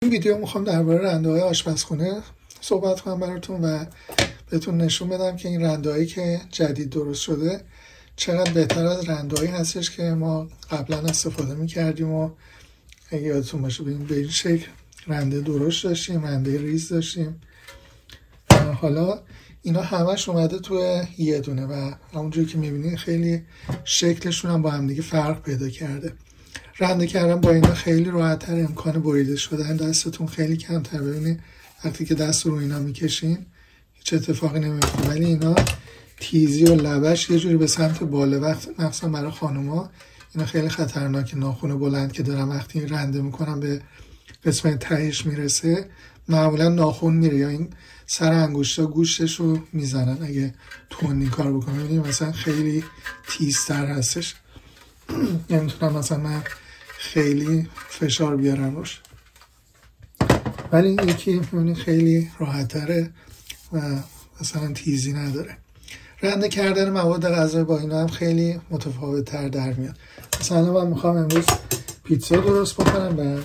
این ویدیو میخوام درباره رنده‌های آشپزخونه صحبت کنم براتون و بهتون نشون بدم که این رنده‌هایی که جدید درست شده چقدر بهتر از رنده‌هایی هستش که ما قبلا استفاده میکردیم و اگه یادتون باشه به این شکل رنده درشت داشتیم، رنده ریز داشتیم. حالا اینا همش اومده توی یه دونه و همونجوری که میبینید خیلی شکلشون هم با هم دیگه فرق پیدا کرده. رنده کردن با اینا خیلی راحت‌تر، امکان بریده شدن دستتون خیلی کمتر. ببینید وقتی که دست رو اینا میکشین هیچ اتفاقی نمیفته، ولی اینا تیزی و لبش یه جوری به سمت بالا، وقت مخصوصا برای خانوما اینا خیلی خطرناکه. ناخن بلند که دارم وقتی رنده میکنم به قسمت تهش میرسه معمولا ناخن میره یا این سر انگشتا گوشتش رو میزنن اگه تون کار بکنم. ببینید مثلا خیلی تیزتر هستش، نمیتونم مثلا من خیلی فشار بیارم روش، ولی این یکی ببینید خیلی راحت تره و مثلا تیزی نداره. رنده کردن مواد غذایی با اینا هم خیلی متفاوت تر در میاد. مثلا من میخوام امروز پیتزا درست بکنم و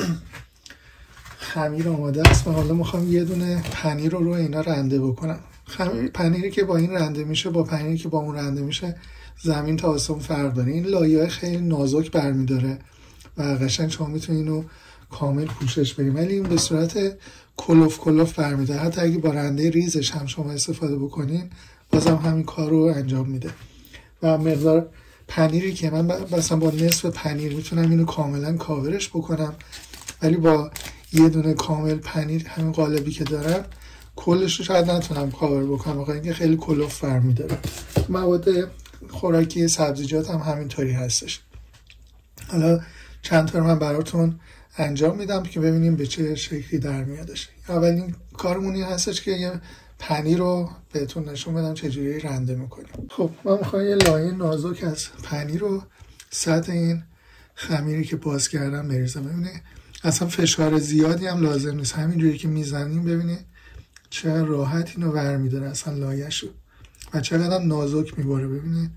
خمیر آماده است و حالا میخوام یه دونه پنیر رو اینا رنده بکنم. پنیری که با این رنده میشه با پنیری که با اون رنده میشه زمین تا آسمون فرق داره. این لایه‌های خیلی نازک برمیداره و قشنگ شما میتونید اینو کامل پوشش بدید، ولی این به صورت کلوف برمیداره. حتی اگه با رنده ریزش هم شما استفاده بکنین بازم همین کار رو انجام میده. و مقدار پنیری که من مثلا با نصف پنیر میتونم اینو کاملا کاورش بکنم، ولی با یه دونه کامل پنیر همین قالبی که دارم کلش رو شاید نتونم کاور بکنم، واقعا اینکه خیلی کلوف برمیداره. مواد خوراکی سبزیجات هم همینطوری هستش. حالا چند تا من براتون انجام میدم که ببینیم به چه شکلی در میادش. اولین کارمون این هستش که یه پنیر رو بهتون نشون بدم چجوری رنده میکنیم. خب من میخوام یه لایه نازک از پنیر رو سطح این خمیری که باز کردم بریزم. ببینید اصلا فشار زیادی هم لازم نیست، همینجوری که میزنیم ببینید چقدر راحت اینو ور میداره اصلا لایه‌شو و چقدر نازک میباره. ببینید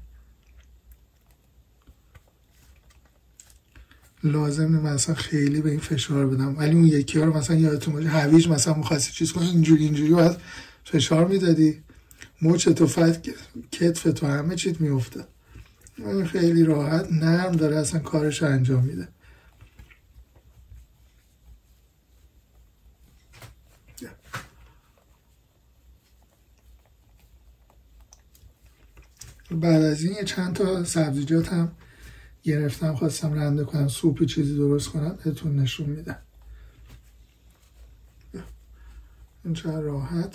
لازم نیست مثلا خیلی به این فشار بدم، ولی اون یکی ها رو مثلا یادتون باشه هویج مثلا می‌خواستی چیز کنی اینجوری باید فشار میدادی، مچ تو کتف تو همه چیت میافتاد. این خیلی راحت نرم داره اصلا کارش انجام میده. بعد از این چند تا سبزیجات هم گرفتم خواستم رنده کنم، سوپ چیزی درست کنم بهتون نشون میدم. این چقدر راحت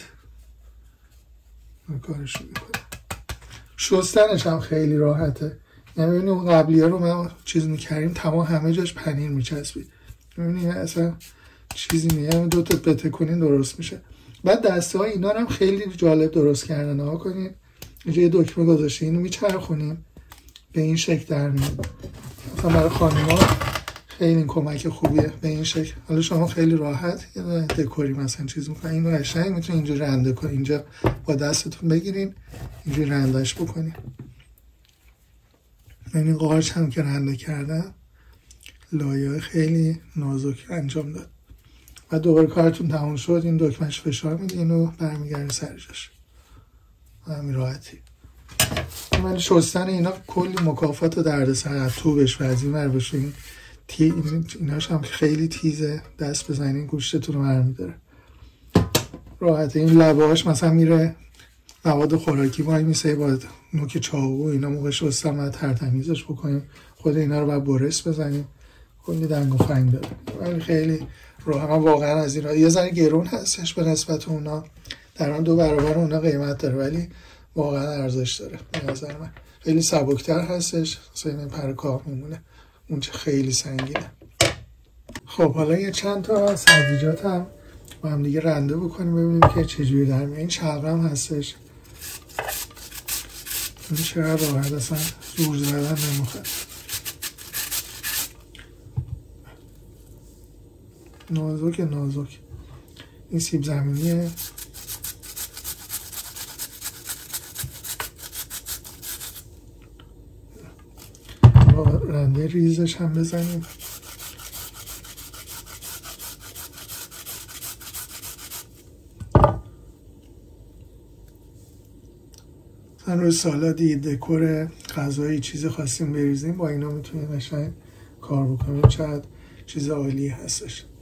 کارش میکنه. شستنش هم خیلی راحته، یعنی ببینید اون قبلی ها رو من چیز میکردیم تمام همه جاش پنیر میچسبید، ببینید اصلا چیزی نیست، دو تا بتکنین درست میشه. بعد دسته های اینا هم خیلی جالب درست کردن. ها کنید اینجا یه دکمه گذاشته، اینو میچرخونیم به این شکل در میاد. مثلا برای خانم‌ها خیلی کمک خوبیه به این شکل. حالا شما خیلی راحت یه دکوری مثلا چیز میکنین، اینو قشنگ میتونین اینجا رنده کنین، اینجا با دستتون بگیرین اینجوری رندهش بکنین. این قارچ هم که رنده کردم لایه خیلی نازک انجام داد و دوباره کارتون تموم شد این دکمهش فشار میدین و برمیگردین سر جاش همین راحتی. من شستن اینا کلی مکافات و دردسر از توبش و از این ور بشه. ایناش هم خیلی تیزه، دست بزنین گوشتتون رو برمیداره راحته. این لبهاش مثلا میره مواد خوراکی وای میسه با نوک چاقو اینا موقع شستن باید ترتمیزش بکنیم، خود اینا رو باید برس بزنیم، کلی دنگ و فنگ داره. ولی خیلی راحت واقعا از این یه ذره گرون هستش به نسبت اونا، در من 2 برابر اونا قیمت داره ولی واقعا ارزش داره به نظر من. خیلی سبکتر هستش، مثلا این پر کاه میمونه، اون چه خیلی سنگینه. خب حالا یه چند تا سبزیجات هم با هم دیگه رنده بکنیم ببینیم که چجوری در میاد. این شلغم هستش، این چقدر راحت اصلا زور زدن نمیخواد، نازک. این سیب زمینیه، رنده ریزش هم بزنیم. روی سالادی، دکور غذایی چیزی خواستیم بریزیم، با اینا میتونیم قشنگ کار بکنیم. چقدر چیز عالی هستش.